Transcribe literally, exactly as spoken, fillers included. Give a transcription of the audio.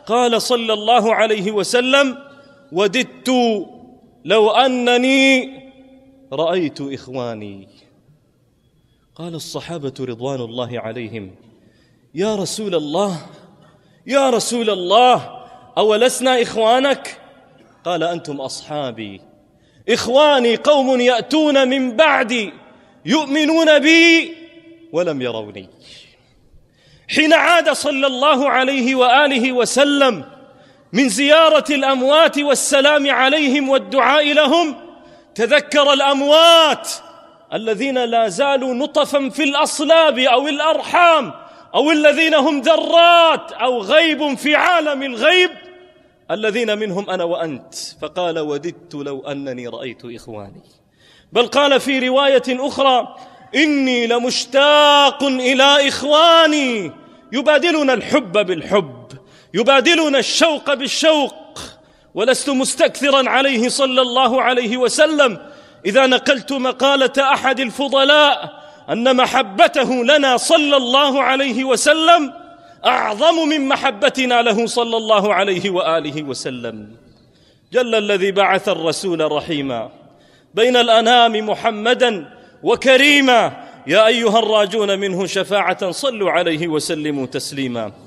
قال صلى الله عليه وسلم: وددت لو أنني رأيت إخواني. قال الصحابة رضوان الله عليهم: يا رسول الله يا رسول الله أولسنا إخوانك؟ قال: أنتم أصحابي. إخواني قوم يأتون من بعدي يؤمنون بي ولم يروني. حين عاد صلى الله عليه وآله وسلم من زيارة الأموات والسلام عليهم والدعاء لهم، تذكر الأموات الذين لا زالوا نطفا في الأصلاب أو الأرحام، أو الذين هم ذرات أو غيب في عالم الغيب، الذين منهم أنا وأنت. فقال: وددت لو أنني رأيت إخواني. بل قال في رواية أخرى: إني لمشتاق إلى إخواني يبادلون الحب بالحب، يبادلون الشوق بالشوق. ولست مستكثرا عليه صلى الله عليه وسلم إذا نقلت مقالة أحد الفضلاء أن محبته لنا صلى الله عليه وسلم أعظم من محبتنا له صلى الله عليه وآله وسلم. جل الذي بعث الرسول رحيما بين الأنام محمدا وكريما. يا أيها الراجون منه شفاعة صلوا عليه وسلموا تسليما.